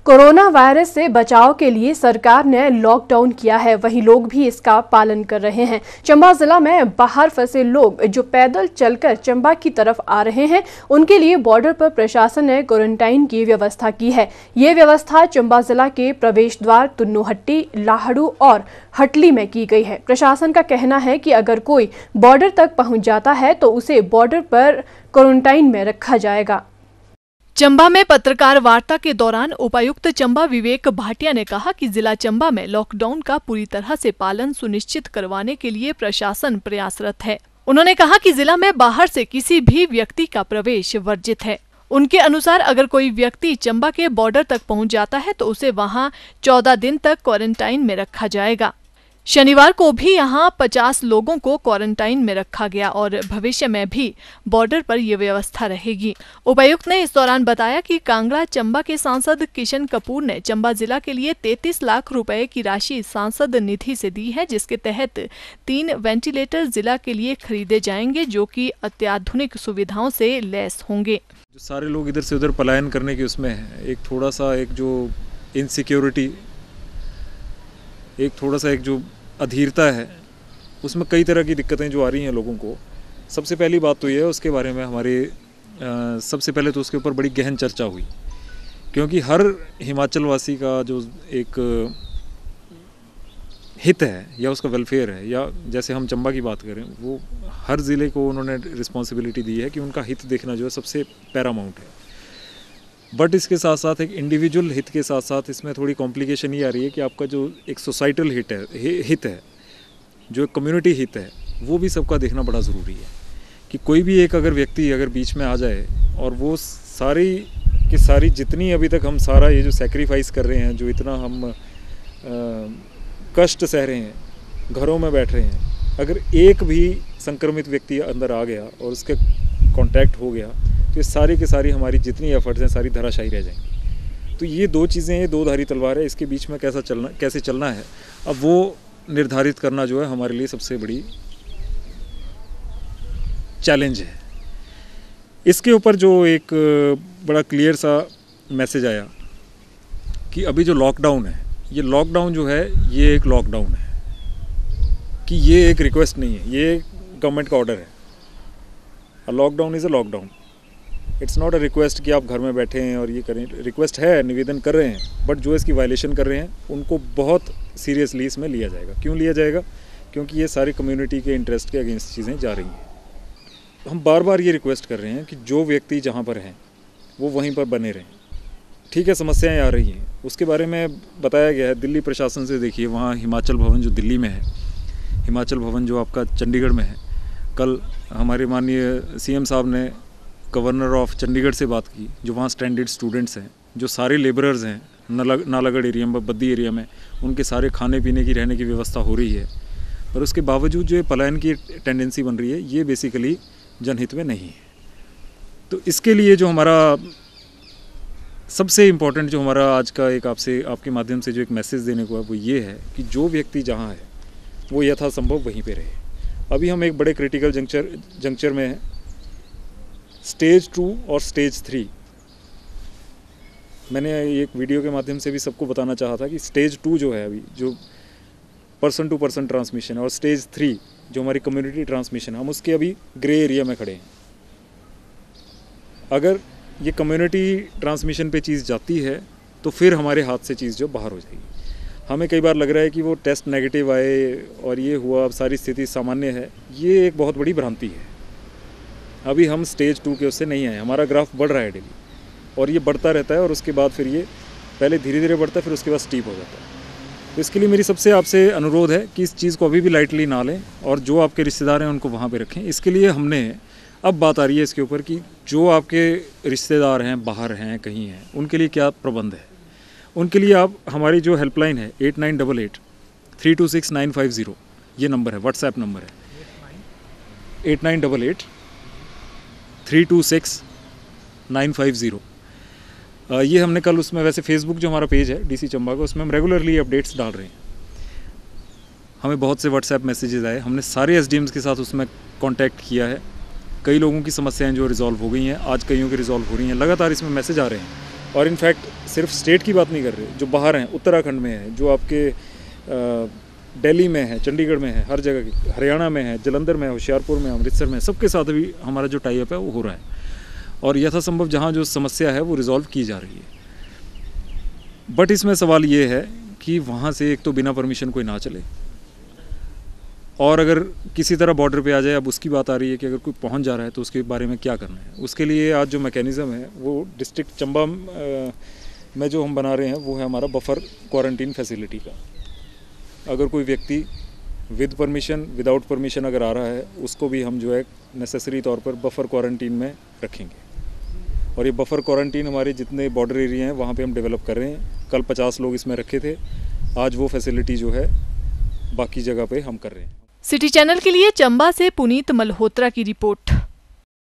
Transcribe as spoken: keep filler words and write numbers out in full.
Corona virus से बचाव के लिए सरकार ने लॉकडाउन किया है, वहीं लोग भी इसका पालन कर रहे हैं। चंबा जिला में बाहर फंसे लोग जो पैदल चलकर चंबा की तरफ आ रहे हैं, उनके लिए बॉर्डर पर प्रशासन ने क्वारंटाइन की व्यवस्था की है। ये व्यवस्था चंबा जिला के प्रवेश द्वार तुन्नुहट्टी, लाहड़ू और हटली में की गई है। प्रशासन का कहना है कि अगर कोई बॉर्डर तक पहुंच जाता है तो उसे बॉर्डर पर क्वारंटाइन में रखा जाएगा। चंबा में पत्रकार वार्ता के दौरान उपायुक्त चंबा विवेक भाटिया ने कहा कि जिला चंबा में लॉकडाउन का पूरी तरह से पालन सुनिश्चित करवाने के लिए प्रशासन प्रयासरत है। उन्होंने कहा कि जिला में बाहर से किसी भी व्यक्ति का प्रवेश वर्जित है। उनके अनुसार अगर कोई व्यक्ति चंबा के बॉर्डर तक पहुंच जाता है तो उसे वहां चौदह दिन तक क्वारंटाइन में रखा जाएगा। शनिवार को भी यहां पचास लोगों को क्वारंटाइन में रखा गया और भविष्य में भी बॉर्डर पर यह व्यवस्था रहेगी। उपायुक्त ने इस दौरान बताया कि कांगड़ा चंबा के सांसद किशन कपूर ने चंबा जिला के लिए तैंतीस लाख रुपए की राशि सांसद निधि से दी है, जिसके तहत तीन वेंटिलेटर जिला के लिए खरीदे जाएंगे जो कि अत्याधुनिक सुविधाओं से लैस होंगे। जो सारे लोग इधर से उधर पलायन करने की उसमें है, एक थोड़ा सा एक जो इनसिक्योरिटी, एक थोड़ा सा एक जो अधीरता है, उसमें कई तरह की दिक्कतें जो आ रही हैं लोगों को। सबसे पहली बात तो ये है, उसके बारे में हमारे आ, सबसे पहले तो उसके ऊपर बड़ी गहन चर्चा हुई, क्योंकि हर हिमाचल वासी का जो एक हित है या उसका वेलफेयर है, या जैसे हम चंबा की बात करें, वो हर ज़िले को उन्होंने रिस्पॉन्सिबिलिटी दी है कि उनका हित देखना जो है सबसे पैरामाउंट है। बट इसके साथ साथ एक इंडिविजुअल हित के साथ साथ इसमें थोड़ी कॉम्प्लिकेशन ये आ रही है कि आपका जो एक सोसाइटल हित है हित है जो एक कम्युनिटी हित है, वो भी सबका देखना बड़ा ज़रूरी है। कि कोई भी एक अगर व्यक्ति अगर बीच में आ जाए और वो सारी की सारी जितनी अभी तक हम सारा ये जो सेक्रीफाइस कर रहे हैं, जो इतना हम आ, कष्ट सह रहे हैं, घरों में बैठ रहे हैं, अगर एक भी संक्रमित व्यक्ति अंदर आ गया और उसके कॉन्टैक्ट हो गया तो ये सारी की सारी हमारी जितनी एफर्ट्स हैं सारी धराशायी रह जाएंगी। तो ये दो चीज़ें, ये दो धारी तलवार है, इसके बीच में कैसा चलना कैसे चलना है, अब वो निर्धारित करना जो है हमारे लिए सबसे बड़ी चैलेंज है। इसके ऊपर जो एक बड़ा क्लियर सा मैसेज आया कि अभी जो लॉकडाउन है, ये लॉकडाउन जो है ये एक लॉकडाउन है, कि ये एक रिक्वेस्ट नहीं है, ये गवर्नमेंट का ऑर्डर है। A lockdown is a lockdown, it's not a request कि आप घर में बैठे हैं और ये करें। रिक्वेस्ट है, निवेदन कर रहे हैं, बट जो इसकी वायलेशन कर रहे हैं उनको बहुत सीरियसली इसमें लिया जाएगा। क्यों लिया जाएगा? क्योंकि ये सारी कम्युनिटी के इंटरेस्ट के अगेंस्ट चीज़ें जा रही हैं। हम बार बार ये रिक्वेस्ट कर रहे हैं कि जो व्यक्ति जहाँ पर हैं वो वहीं पर बने रहें। ठीक है, समस्याएँ आ रही हैं, उसके बारे में बताया गया है। दिल्ली प्रशासन से देखिए, वहाँ हिमाचल भवन जो दिल्ली में है, हिमाचल भवन जो आपका चंडीगढ़ में है, कल हमारे माननीय सीएम साहब ने गवर्नर ऑफ चंडीगढ़ से बात की, जो वहाँ स्टैंडर्ड स्टूडेंट्स हैं, जो सारे लेबरर्स हैं नालागढ़ नालागढ़ एरिया में, बद्दी एरिया में, उनके सारे खाने पीने की, रहने की व्यवस्था हो रही है। पर उसके बावजूद जो ये पलायन की टेंडेंसी बन रही है, ये बेसिकली जनहित में नहीं है। तो इसके लिए जो हमारा सबसे इम्पोर्टेंट जो हमारा आज का एक आपसे आपके माध्यम से जो एक मैसेज देने को है, वो ये है कि जो व्यक्ति जहाँ है वो यथासंभव वहीं पे रहे। अभी हम एक बड़े क्रिटिकल जंक्चर जंक्चर में हैं, स्टेज टू और स्टेज थ्री। मैंने एक वीडियो के माध्यम से भी सबको बताना चाहा था कि स्टेज टू जो है अभी, जो पर्सन टू पर्सन ट्रांसमिशन है, और स्टेज थ्री जो हमारी कम्युनिटी ट्रांसमिशन है, हम उसके अभी ग्रे एरिया में खड़े हैं। अगर ये कम्युनिटी ट्रांसमिशन पे चीज़ जाती है तो फिर हमारे हाथ से चीज़ जो बाहर हो जाएगी। हमें कई बार लग रहा है कि वो टेस्ट नेगेटिव आए और ये हुआ, अब सारी स्थिति सामान्य है, ये एक बहुत बड़ी भ्रांति है। अभी हम स्टेज टू के उससे नहीं आए, हमारा ग्राफ बढ़ रहा है डेली, और ये बढ़ता रहता है, और उसके बाद फिर ये पहले धीरे धीरे बढ़ता है, फिर उसके बाद स्टीप हो जाता है। तो इसके लिए मेरी सबसे आपसे अनुरोध है कि इस चीज़ को अभी भी लाइटली ना लें, और जो आपके रिश्तेदार हैं उनको वहाँ पे रखें। इसके लिए हमने अब बात आ रही है इसके ऊपर कि जो आपके रिश्तेदार हैं, बाहर हैं, कहीं हैं, उनके लिए क्या प्रबंध है। उनके लिए आप हमारी जो हेल्पलाइन है eight nine double eight three two six nine five zero, ये नंबर है, व्हाट्सएप नंबर है eight nine double eight three two six nine five zero. ये हमने कल उसमें, वैसे फेसबुक जो हमारा पेज है डीसी चंबा का, उसमें हम रेगुलरली अपडेट्स डाल रहे हैं। हमें बहुत से व्हाट्सएप मैसेजेस आए, हमने सारे एसडीएम्स के साथ उसमें कांटेक्ट किया है। कई लोगों की समस्याएं जो रिजॉल्व हो गई हैं, आज कईयों की रिजॉल्व हो रही हैं। लगातार इसमें मैसेज आ रहे हैं और इनफैक्ट सिर्फ स्टेट की बात नहीं कर रहे, जो बाहर हैं, उत्तराखंड में है, जो आपके दिल्ली में है, चंडीगढ़ में है, हर जगह की, हरियाणा में है, जलंधर में है, होशियारपुर में, अमृतसर में, सबके साथ भी हमारा जो टाई अप है वो हो रहा है और यथासंभव जहाँ जो समस्या है वो रिजॉल्व की जा रही है। बट इसमें सवाल ये है कि वहाँ से एक तो बिना परमिशन कोई ना चले, और अगर किसी तरह बॉर्डर पे आ जाए, अब उसकी बात आ रही है कि अगर कोई पहुंच जा रहा है तो उसके बारे में क्या करना है। उसके लिए आज जो मैकेनिज़्म है वो डिस्ट्रिक्ट चंबा में जो हम बना रहे हैं वो है हमारा बफर क्वारंटीन फैसिलिटी का। अगर कोई व्यक्ति विद परमिशन, विदाउट परमिशन अगर आ रहा है, उसको भी हम जो है नेसेसरी तौर पर बफर क्वारंटीन में रखेंगे। और ये बफर क्वारंटीन हमारे जितने बॉर्डर एरिया हैं वहाँ पे हम डेवलप कर रहे हैं। कल पचास लोग इसमें रखे थे, आज वो फैसिलिटी जो है बाकी जगह पे हम कर रहे हैं। सिटी चैनल के लिए चंबा से पुनीत मल्होत्रा की रिपोर्ट।